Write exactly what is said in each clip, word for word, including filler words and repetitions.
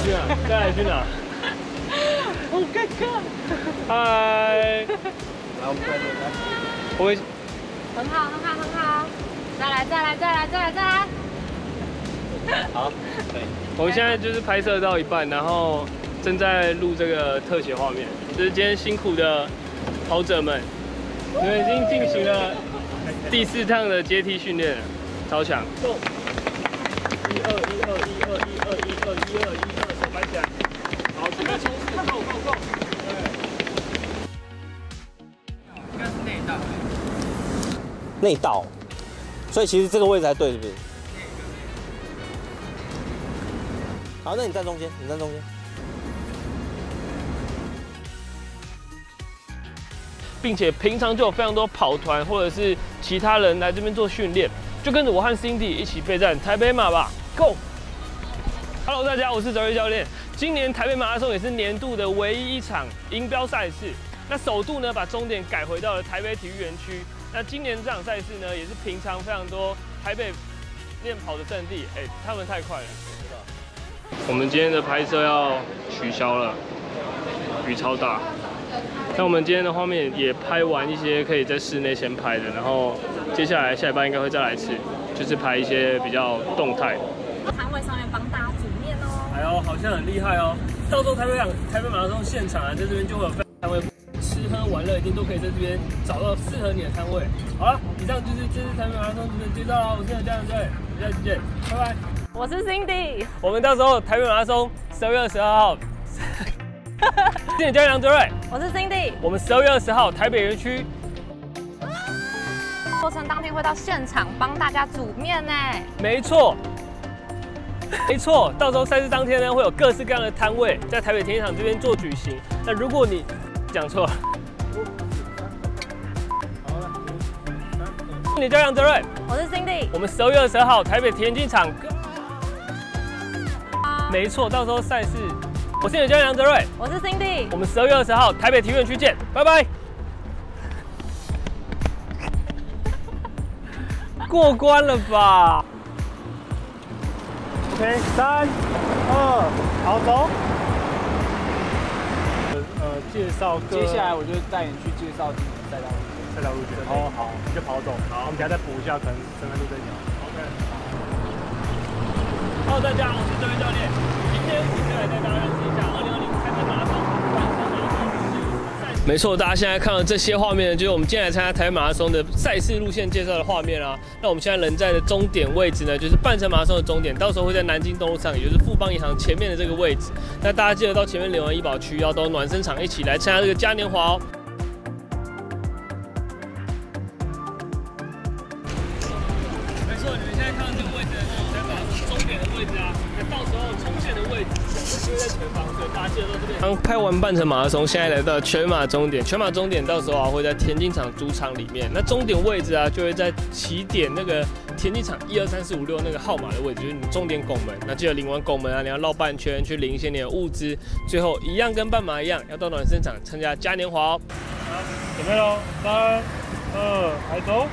去哪？再来去哪？好尴尬。嗨。来，我们再来。我会。 很好，很好，很好。再来，再来，再来，再来，再来。 好，可以。我们现在就是拍摄到一半，然后正在录这个特写画面。这是今天辛苦的跑者们，你们已经进行了第四趟的阶梯训练了，超强。Go！ 一二一二一二一二一二一二一二，手摆起来。好，准备冲刺 ，Go Go Go！ 应该是内道。 内道，所以其实这个位置才对，是不是？好，那你站中间，你站中间。 并且平常就有非常多跑团或者是其他人来这边做训练，就跟着我和 Cindy 一起备战台北马吧 ，Go！ Hello， 大家，我是哲瑞教练。今年台北马拉松也是年度的唯一一场银标赛事，那首度呢把终点改回到了台北体育园区。那今年这场赛事呢，也是平常非常多台北练跑的圣地，哎、欸，他们太快了。我们今天的拍摄要取消了，雨超大。那我们今天的画面也拍完一些可以在室内先拍的，然后接下来下一班应该会再来一次，就是拍一些比较动态的。 摊位上面帮大家煮面哦。 哎呦，好像很厉害哦！到时候台北马台北马拉松现场啊，在这边就会有摊位，吃喝玩乐一定都可以在这边找到适合你的摊位。好了，以上就是这次台北马拉松的介绍了，我是有家人队，下期见，拜拜。 我是 Cindy， 我们到时候台北马拉松十二月二十二号。谢谢教练梁哲瑞， 我是 Cindy， 我们十二月二十号台北园区， 过程当天会到现场帮大家煮面呢。 没错，没错，到时候赛事当天呢会有各式各样的摊位在台北田径场这边做举行。那如果你讲错了，好了，你教练梁哲瑞， 我是 Cindy， 我们十二月二十二号台北田径场，没错，到时候赛事。我是你的教练梁哲瑞， 我是 Cindy， 我们十二月二十号台北体育园区见，拜拜。过关了吧 ？OK， 三、二，好走。呃，介绍各。 接下来我就带你去介绍今年赛道路线。 赛道路线。哦，好，你就跑走。好，我们等下再补一下，可能深山路这条。OK。Hello， 大家好，我是哲瑞教练。今天我们来带大家认识一下二零二零台北马拉松完成马拉松赛事。没错，大家现在看到这些画面，就是我们今天来参加台北马拉松的赛事路线介绍的画面啊。那我们现在人在的终点位置呢，就是半程马拉松的终点，到时候会在南京东路上，也就是富邦银行前面的这个位置。那大家记得到前面联完医保区，要到暖身场一起来参加这个嘉年华哦。没错，你们现在看到这个位置，就是台北马拉松终点的位置啊。那到时候冲线的位置就会在前方，所以大家记得到这边。刚拍完半程马拉松，现在来到全马终点。全马终点到时候啊会在田径场主场里面，那终点位置啊就会在起点那个田径场一二三四五六那个号码的位置，就是你终点拱门。那记得领完拱门啊，你要绕半圈去领一些你的物资，最后一样跟半马一样，要到暖身场参加嘉年华哦。好，准备喽，三、二，来走。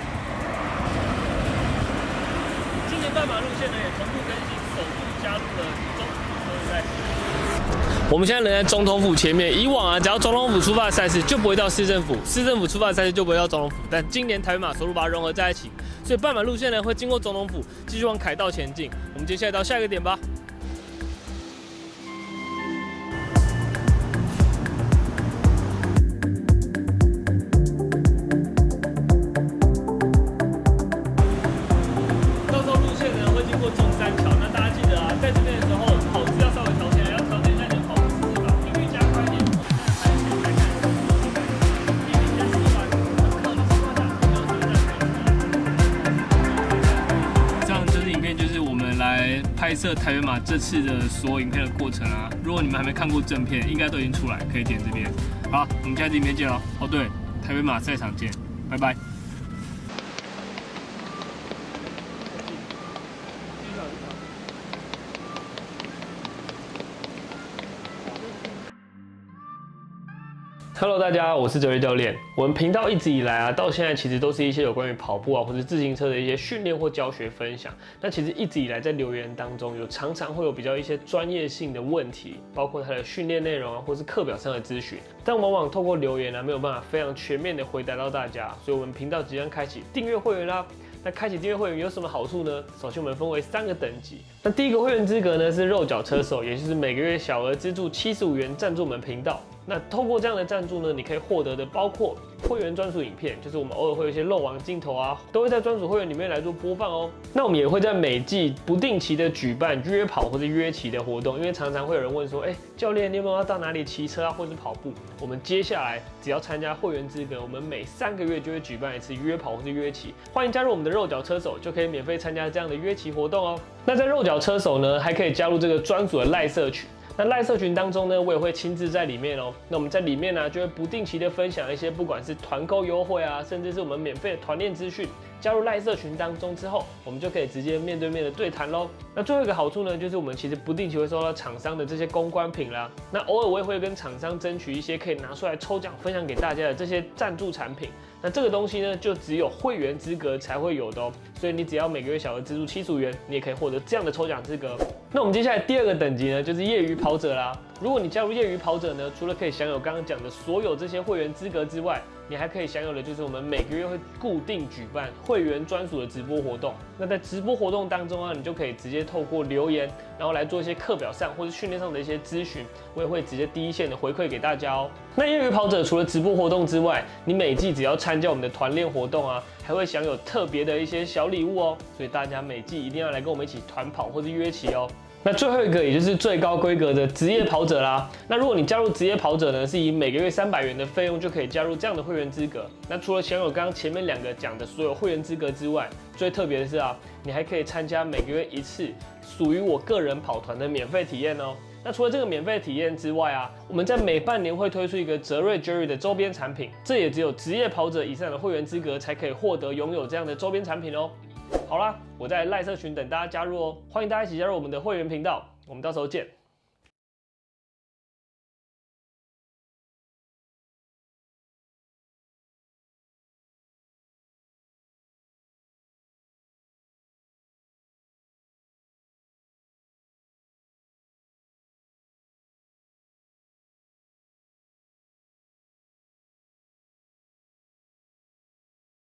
今年半马路线呢也同步更新，首度加入了中途车赛。我们现在人在总统府前面，以往啊，只要总统府出发的赛事就不会到市政府，市政府出发的赛事就不会到总统府。但今年台北马首度把它融合在一起，所以半马路线呢会经过总统府，继续往凯道前进。我们接下来到下一个点吧。到时候路线呢会经过中山桥，那大家记得啊，在这边的时候跑姿要稍微调起来，要调整一下你的跑步姿势吧，频率加快一点。这样就是影片，就是我们来拍摄台北马这次的所有影片的过程啊。如果你们还没看过正片，应该都已经出来，可以点这边。好，我们下次影片见喽。哦对，台北马赛场见，拜拜。台 Hello， 大家，我是哲瑞教练。我们频道一直以来啊，到现在其实都是一些有关于跑步啊，或者自行车的一些训练或教学分享。那其实一直以来在留言当中，有常常会有比较一些专业性的问题，包括它的训练内容啊，或是课表上的咨询。但往往透过留言啊，没有办法非常全面的回答到大家，所以我们频道即将开启订阅会员啦。那开启订阅会员有什么好处呢？首先我们分为三个等级。那第一个会员资格呢是肉脚车手，也就是每个月小额资助七十五元赞助我们频道。那透过这样的赞助呢，你可以获得的包括会员专属影片，就是我们偶尔会有一些漏网镜头啊，都会在专属会员里面来做播放哦。那我们也会在每季不定期的举办约跑或者约骑的活动，因为常常会有人问说，哎、欸，教练你有没有要到哪里骑车啊，或者跑步？我们接下来只要参加会员资格，我们每三个月就会举办一次约跑或者约骑，欢迎加入我们的肉脚车手，就可以免费参加这样的约骑活动哦。那在肉脚车手呢，还可以加入这个专属的赖社群。那赖社群当中呢，我也会亲自在里面哦。那我们在里面呢，就会不定期的分享一些不管是团购优惠啊，甚至是我们免费的团练资讯。加入赖社群当中之后，我们就可以直接面对面的对谈喽。那最后一个好处呢，就是我们其实不定期会收到厂商的这些公关品啦。那偶尔我也会跟厂商争取一些可以拿出来抽奖分享给大家的这些赞助产品。那这个东西呢，就只有会员资格才会有的哦。所以你只要每个月小额资助七十五元，你也可以获得这样的抽奖资格。那我们接下来第二个等级呢，就是业余跑者啦。如果你加入业余跑者呢，除了可以享有刚刚讲的所有这些会员资格之外，你还可以享有的就是我们每个月会固定举办会员专属的直播活动。那在直播活动当中啊，你就可以直接透过留言，然后来做一些课表上或者训练上的一些咨询，我也会直接第一线的回馈给大家哦。那业余跑者除了直播活动之外，你每季只要参加我们的团练活动啊，还会享有特别的一些小礼物哦。所以大家每季一定要来跟我们一起团跑或者约骑哦。那最后一个，也就是最高规格的职业跑者啦。那如果你加入职业跑者呢，是以每个月三百元的费用就可以加入这样的会员资格。那除了享有刚刚前面两个讲的所有会员资格之外，最特别的是啊，你还可以参加每个月一次属于我个人跑团的免费体验哦。那除了这个免费体验之外啊，我们在每半年会推出一个哲瑞 Jerry 的周边产品，这也只有职业跑者以上的会员资格才可以获得拥有这样的周边产品哦。好啦，我在赖社群等大家加入哦，欢迎大家一起加入我们的会员频道，我们到时候见。